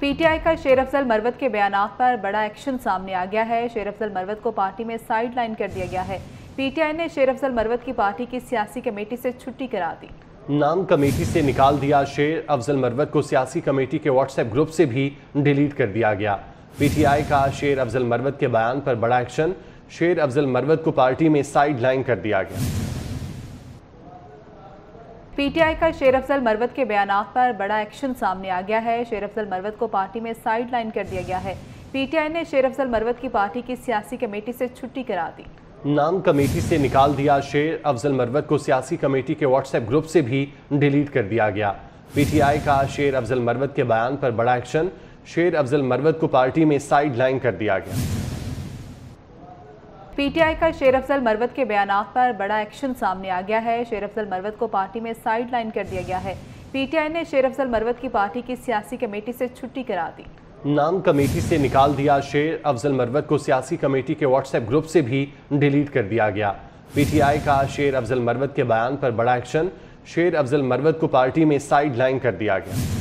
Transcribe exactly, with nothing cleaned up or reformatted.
PTI का शेर अफजल मरवत के बयानात पर बड़ा एक्शन सामने आ गया है। शेर अफजल मरवत को पार्टी में साइड लाइन कर दिया गया है। पीटीआई ने शेर अफजल मरवत की पार्टी की सियासी कमेटी से छुट्टी करा दी। नाम कमेटी से निकाल दिया। शेर अफजल मरवत को सियासी कमेटी के व्हाट्सएप ग्रुप से भी डिलीट कर दिया गया। पीटीआई का शेर अफजल मरवत के बयान पर बड़ा एक्शन। शेर अफजल मरवत को पार्टी में साइड लाइन कर दिया गया। पीटीआई का शेर अफजल मरवत के बयानात पर बड़ा एक्शन सामने आ गया है। शेर अफजल मरवत को पार्टी में साइड लाइन कर दिया गया है। पीटीआई ने शेर अफजल मरवत की पार्टी की सियासी कमेटी से छुट्टी करा दी। नाम कमेटी से निकाल दिया। शेर अफजल मरवत को सियासी कमेटी के व्हाट्सएप ग्रुप से भी डिलीट कर दिया गया। पीटीआई का शेर अफजल मरवत के बयान पर बड़ा एक्शन। शेर अफजल मरवत को पार्टी में साइड लाइन कर दिया गया। पीटीआई का शेर अफजल मरवत के बयानात पर बड़ा एक्शन सामने आ गया है। शेर अफजल मरवत को पार्टी में साइड लाइन कर दिया गया है। पीटीआई ने शेर अफजल मरवत की पार्टी की सियासी कमेटी से छुट्टी करा दी। नाम कमेटी से निकाल दिया। शेर अफजल मरवत को सियासी कमेटी के व्हाट्सएप ग्रुप से भी डिलीट कर दिया गया। पीटीआई का शेर अफजल मरवत के बयान पर बड़ा एक्शन। शेर अफजल मरवत को पार्टी में साइड लाइन कर दिया गया।